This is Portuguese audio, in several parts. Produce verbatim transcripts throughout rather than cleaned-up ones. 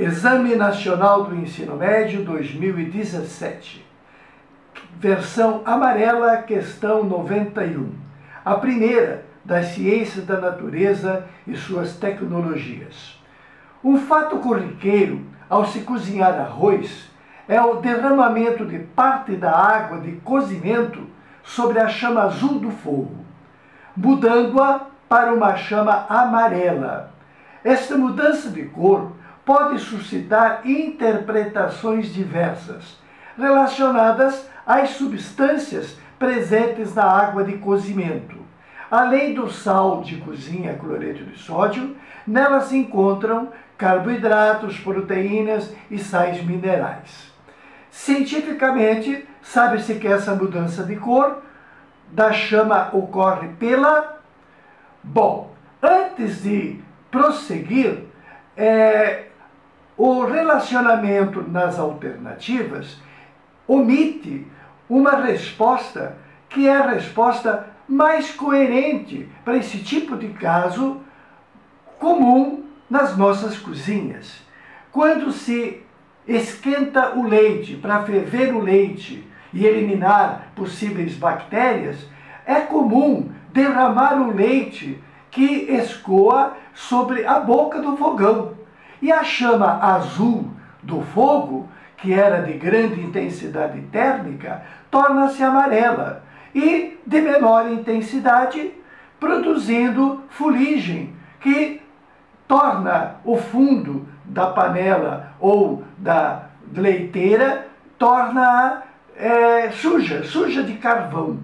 Exame Nacional do Ensino Médio dois mil e dezessete. Versão amarela, questão noventa e um. A primeira das ciências da natureza e suas tecnologias. Um fato corriqueiro ao se cozinhar arroz é o derramamento de parte da água de cozimento sobre a chama azul do fogo, mudando-a para uma chama amarela. Esta mudança de cor pode suscitar interpretações diversas, relacionadas às substâncias presentes na água de cozimento. Além do sal de cozinha, cloreto de sódio, nela se encontram carboidratos, proteínas e sais minerais. Cientificamente, sabe-se que essa mudança de cor da chama ocorre pela... Bom, antes de prosseguir, é, o relacionamento nas alternativas omite uma resposta que é a resposta mais coerente para esse tipo de caso comum nas nossas cozinhas. Quando se esquenta o leite para ferver o leite e eliminar possíveis bactérias, é comum derramar o leite que escoa sobre a boca do fogão. E a chama azul do fogo, que era de grande intensidade térmica, torna-se amarela e de menor intensidade, produzindo fuligem, que torna o fundo da panela ou da leiteira, torna-a é, suja, suja de carvão.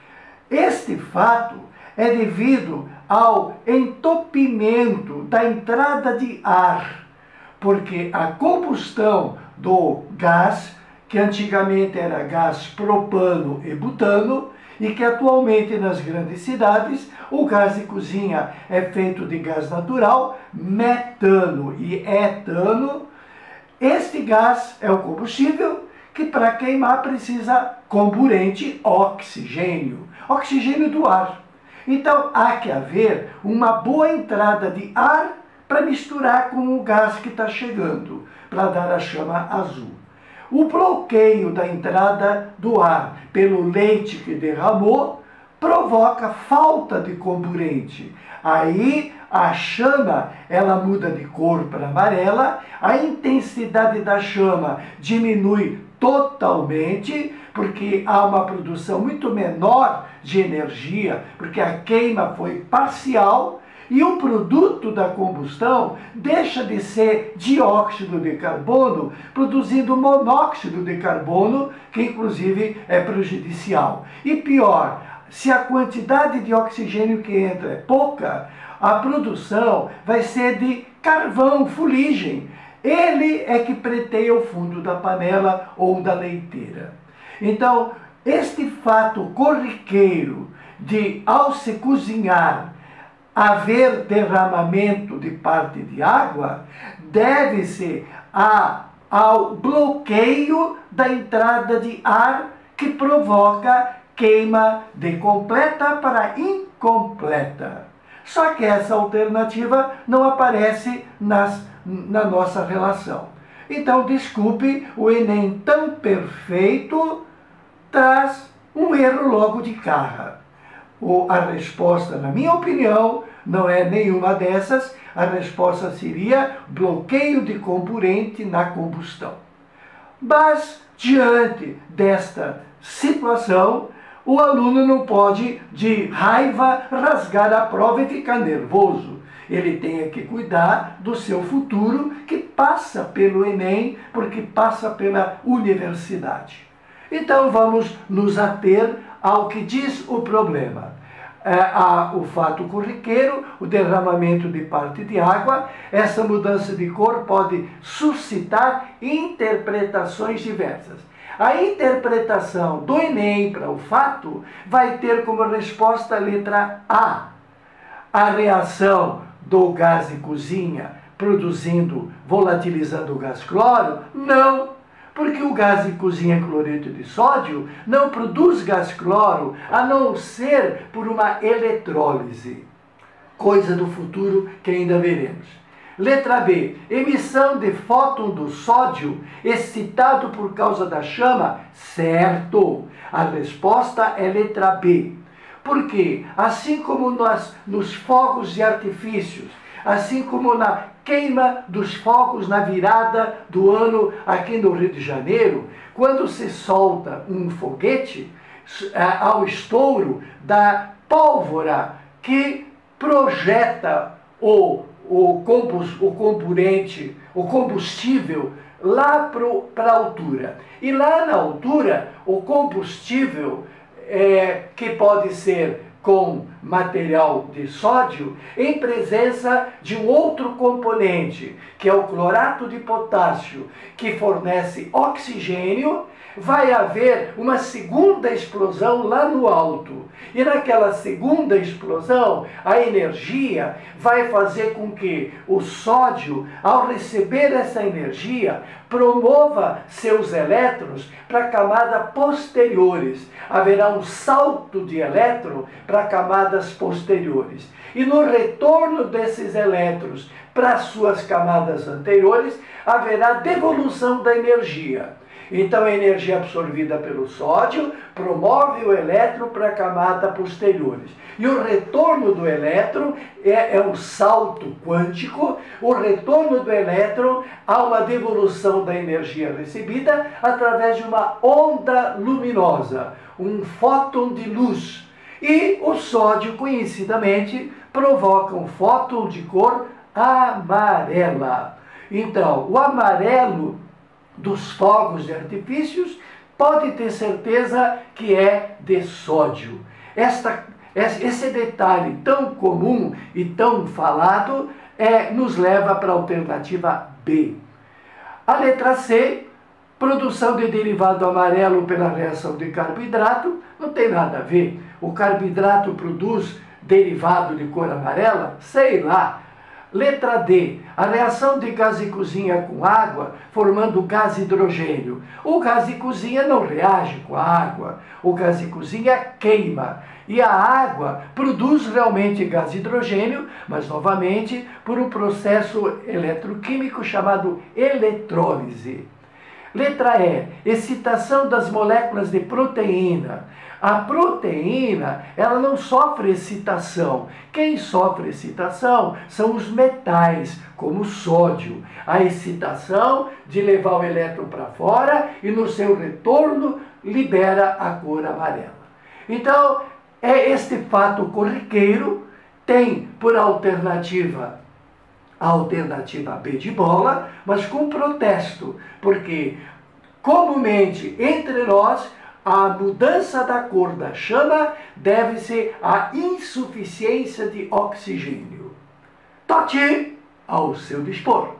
Este fato é devido ao entupimento da entrada de ar, porque a combustão do gás, que antigamente era gás propano e butano, e que atualmente nas grandes cidades o gás de cozinha é feito de gás natural, metano e etano. Este gás é o combustível que para queimar precisa comburente oxigênio, oxigênio do ar. Então há que haver uma boa entrada de ar para misturar com o gás que está chegando, para dar a chama azul. O bloqueio da entrada do ar pelo leite que derramou provoca falta de comburente. Aí a chama ela muda de cor para amarela, a intensidade da chama diminui totalmente, porque há uma produção muito menor de energia, porque a queima foi parcial, e o produto da combustão deixa de ser dióxido de carbono, produzindo monóxido de carbono, que inclusive é prejudicial. E pior, se a quantidade de oxigênio que entra é pouca, a produção vai ser de carvão, fuligem. Ele é que preteia o fundo da panela ou da leiteira. Então, este fato corriqueiro de, ao se cozinhar, haver derramamento de parte de água, deve-se ao bloqueio da entrada de ar que provoca queima de completa para incompleta. Só que essa alternativa não aparece nas, na nossa relação. Então, desculpe, o Enem tão perfeito traz um erro logo de cara. A resposta, na minha opinião, não é nenhuma dessas. A resposta seria bloqueio de comburente na combustão. Mas, diante desta situação, o aluno não pode, de raiva, rasgar a prova e ficar nervoso. Ele tem que cuidar do seu futuro, que passa pelo Enem, porque passa pela universidade. Então, vamos nos ater ao que diz o problema. É, há o fato corriqueiro, o derramamento de parte de água. Essa mudança de cor pode suscitar interpretações diversas. A interpretação do Enem para o fato vai ter como resposta a letra A. A reação do gás de cozinha produzindo, volatilizando o gás cloro? Não. Porque o gás de cozinha cloreto de sódio não produz gás cloro, a não ser por uma eletrólise. Coisa do futuro que ainda veremos. Letra B, emissão de fóton do sódio excitado por causa da chama? Certo. A resposta é letra B. Porque, assim como nós, nos fogos de artifícios, assim como na queima dos fogos na virada do ano aqui no Rio de Janeiro, quando se solta um foguete, ao estouro da pólvora que projeta o, o, combus, o componente, o combustível lá para a altura. E lá na altura, o combustível, é, que pode ser com material de sódio, em presença de um outro componente, que é o clorato de potássio, que fornece oxigênio, vai haver uma segunda explosão lá no alto. E naquela segunda explosão, a energia vai fazer com que o sódio, ao receber essa energia, promova seus elétrons para camadas posteriores. Haverá um salto de elétron para camadas posteriores. E no retorno desses elétrons para suas camadas anteriores, haverá devolução da energia. Então, a energia absorvida pelo sódio promove o elétron para a camada posteriores. E o retorno do elétron é, é um salto quântico. O retorno do elétron há uma devolução da energia recebida através de uma onda luminosa, um fóton de luz. E o sódio, conhecidamente, provoca um fóton de cor amarela. Então, o amarelo dos fogos de artifícios, pode ter certeza que é de sódio. Esta, esse detalhe tão comum e tão falado é, nos leva para a alternativa B. A letra C, produção de derivado amarelo pela reação de carboidrato, não tem nada a ver. O carboidrato produz derivado de cor amarela? Sei lá. Letra D, a reação de gás de cozinha com água, formando gás hidrogênio. O gás de cozinha não reage com a água, o gás de cozinha queima. E a água produz realmente gás de hidrogênio, mas novamente por um processo eletroquímico chamado eletrólise. Letra E, excitação das moléculas de proteína. A proteína, ela não sofre excitação. Quem sofre excitação são os metais, como o sódio. A excitação de levar o elétron para fora e no seu retorno libera a cor amarela. Então, é este fato corriqueiro, tem por alternativa a alternativa B de bola, mas com protesto, porque comumente entre nós a mudança da cor da chama deve-se à insuficiência de oxigênio. Tote ao seu dispor.